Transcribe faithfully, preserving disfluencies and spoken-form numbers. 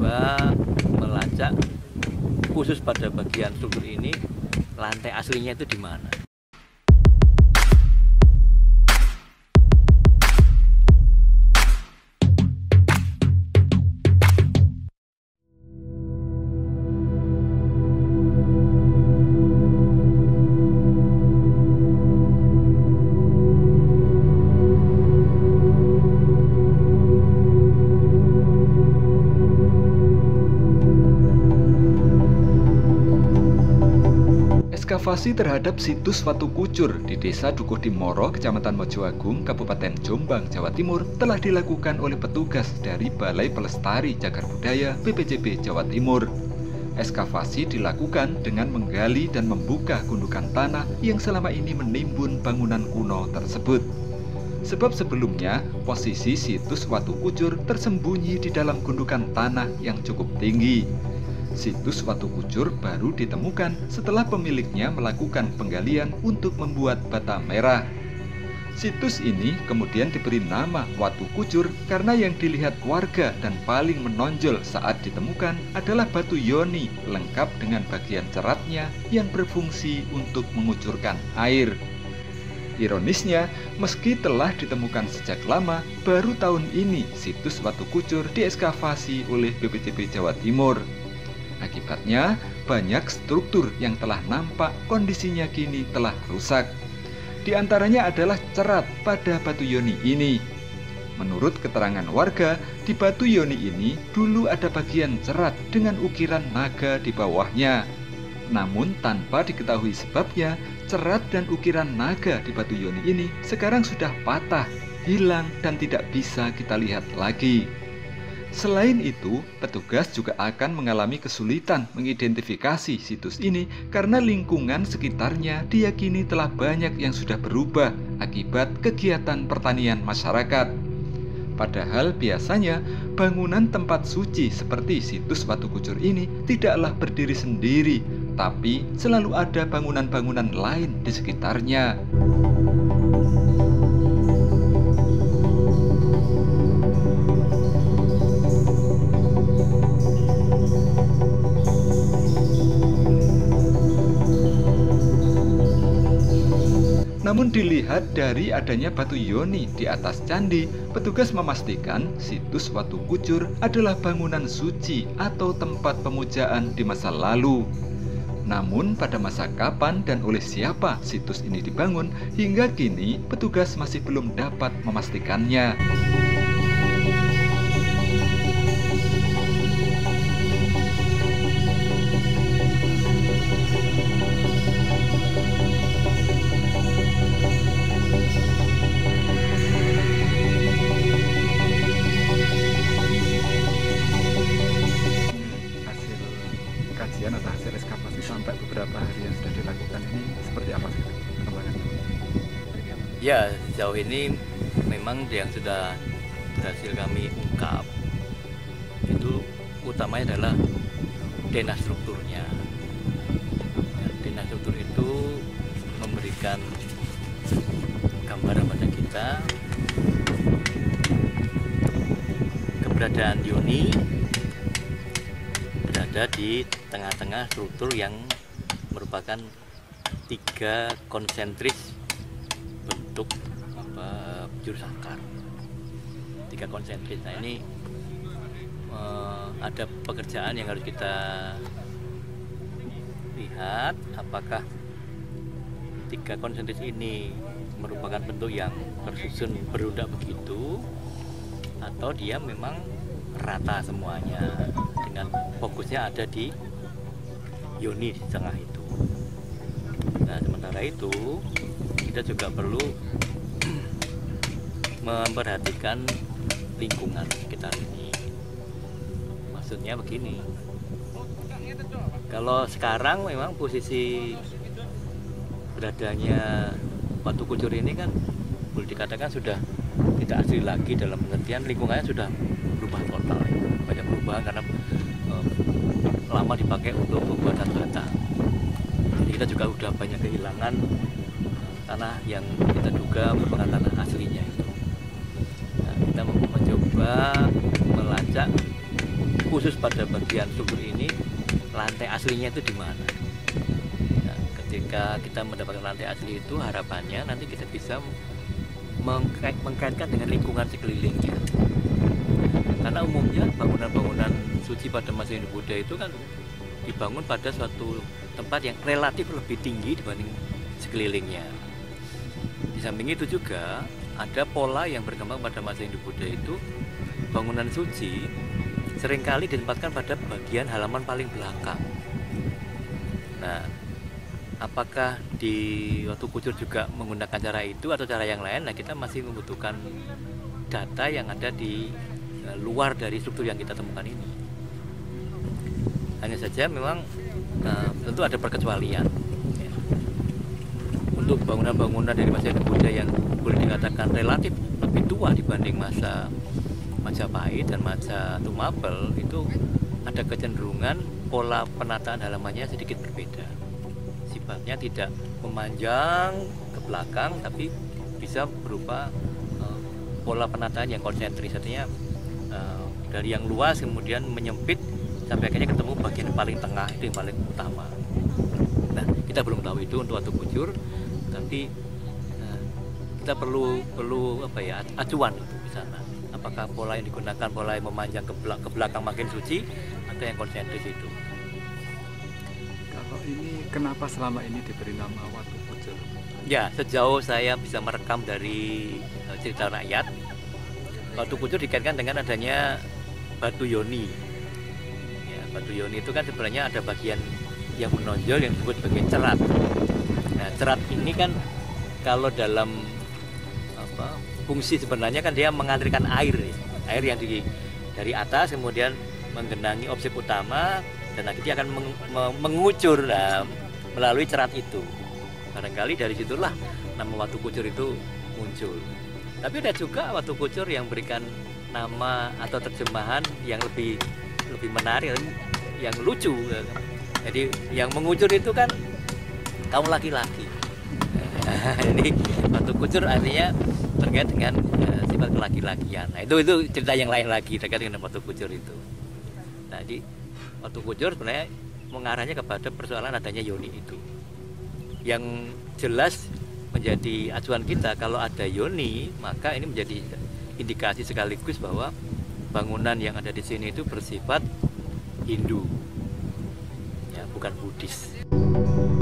mencoba melacak khusus pada bagian struktur ini, lantai aslinya itu di mana. Ekskavasi terhadap situs Watu Kucur di Desa Dukuhdimoro, Kecamatan Mojoagung, Kabupaten Jombang, Jawa Timur telah dilakukan oleh petugas dari Balai Pelestari Cagar Budaya B P C B Jawa Timur. Ekskavasi dilakukan dengan menggali dan membuka gundukan tanah yang selama ini menimbun bangunan kuno tersebut. Sebab sebelumnya posisi situs Watu Kucur tersembunyi di dalam gundukan tanah yang cukup tinggi. Situs Watu Kucur baru ditemukan setelah pemiliknya melakukan penggalian untuk membuat bata merah. Situs ini kemudian diberi nama Watu Kucur karena yang dilihat warga dan paling menonjol saat ditemukan adalah batu yoni lengkap dengan bagian ceratnya yang berfungsi untuk mengucurkan air. Ironisnya, meski telah ditemukan sejak lama, baru tahun ini situs Watu Kucur diekskavasi oleh B P C B Jawa Timur. Akibatnya, banyak struktur yang telah nampak kondisinya kini telah rusak. Di antaranya adalah cerat pada batu yoni ini. Menurut keterangan warga, di batu yoni ini dulu ada bagian cerat dengan ukiran naga di bawahnya. Namun tanpa diketahui sebabnya, cerat dan ukiran naga di batu yoni ini sekarang sudah patah, hilang dan tidak bisa kita lihat lagi. Selain itu, petugas juga akan mengalami kesulitan mengidentifikasi situs ini karena lingkungan sekitarnya diyakini telah banyak yang sudah berubah akibat kegiatan pertanian masyarakat. Padahal biasanya bangunan tempat suci seperti situs Watu Kucur ini tidaklah berdiri sendiri, tapi selalu ada bangunan-bangunan lain di sekitarnya. Namun dilihat dari adanya batu yoni di atas candi, petugas memastikan situs Watu Kucur adalah bangunan suci atau tempat pemujaan di masa lalu. Namun pada masa kapan dan oleh siapa situs ini dibangun, hingga kini petugas masih belum dapat memastikannya. Kajian atau hasil ekskavasi sampai beberapa hari yang sudah dilakukan ini seperti apa sih perkembangannya? Ya, sejauh ini memang yang sudah berhasil kami ungkap itu utamanya adalah denah strukturnya. Dan denah struktur itu memberikan gambaran pada kita keberadaan yoni berada di tengah-tengah struktur yang merupakan tiga konsentris bentuk apa, jurus akar. Tiga konsentris. Nah ini eh, ada pekerjaan yang harus kita lihat apakah tiga konsentris ini merupakan bentuk yang tersusun berundak begitu atau dia memang rata semuanya dengan fokusnya ada di yoni di tengah itu. Nah sementara itu kita juga perlu memperhatikan lingkungan sekitar ini. Maksudnya begini, kalau sekarang memang posisi beradanya Watu Kucur ini kan boleh dikatakan sudah tidak asli lagi, dalam pengertian lingkungannya sudah berubah total, banyak perubahan karena eh, lama dipakai untuk pembuatan bata. Jadi kita juga sudah banyak kehilangan tanah yang kita duga merupakan tanah aslinya itu. Nah, kita mencoba melacak khusus pada bagian struktur ini lantai aslinya itu di mana. Nah, ketika kita mendapatkan lantai asli itu, harapannya nanti kita bisa mengkait, mengkaitkan dengan lingkungan sekelilingnya. Karena umumnya bangunan-bangunan suci pada masa Hindu-Buddha itu kan dibangun pada suatu tempat yang relatif lebih tinggi dibanding sekelilingnya. Di samping itu juga ada pola yang berkembang pada masa Hindu-Buddha itu, bangunan suci seringkali ditempatkan pada bagian halaman paling belakang. Nah, apakah di Watu Kucur juga menggunakan cara itu atau cara yang lain? Nah, kita masih membutuhkan data yang ada di luar dari struktur yang kita temukan ini. Hanya saja memang uh, tentu ada perkecualian ya. Untuk bangunan-bangunan dari masa Hindu-Buddha yang boleh dikatakan relatif lebih tua dibanding masa Majapahit dan masa Tumapel, itu ada kecenderungan pola penataan halamannya sedikit berbeda. Sifatnya tidak memanjang ke belakang, tapi bisa berupa uh, pola penataan yang konsentris, artinya uh, dari yang luas kemudian menyempit sampai akhirnya ketemu bagian paling tengah, itu yang paling utama. Nah, kita belum tahu itu untuk Watu Kucur, tapi uh, kita perlu perlu apa ya acuan itu di sana. Apakah pola yang digunakan pola yang memanjang ke belakang, ke belakang makin suci atau yang konsentris itu? Kalau ini kenapa selama ini diberi nama Watu Kucur? Ya, sejauh saya bisa merekam dari uh, cerita rakyat, Watu Kucur dikaitkan dengan adanya batu yoni. Ya, batu yoni itu kan sebenarnya ada bagian yang menonjol yang disebut sebagai cerat. Nah, cerat ini kan kalau dalam apa, fungsi sebenarnya kan dia mengalirkan air, ya. Air yang di, dari atas kemudian menggenangi objek utama dan akhirnya akan meng, meng, mengucur nah, melalui cerat itu. Barangkali dari situlah nama Watu Kucur itu muncul. Tapi ada juga Watu Kucur yang berikan nama atau terjemahan yang lebih lebih menarik, yang lucu. Jadi yang mengucur itu kan kaum laki-laki. Jadi Watu Kucur artinya terkait dengan uh, sifat kelaki-lakian. Nah, itu itu cerita yang lain lagi terkait dengan Watu Kucur itu. Nah, di Watu Kucur sebenarnya mengarahnya kepada persoalan adanya yoni itu. Yang jelas menjadi acuan kita, kalau ada yoni, maka ini menjadi indikasi sekaligus bahwa bangunan yang ada di sini itu bersifat Hindu, ya, bukan Buddhis.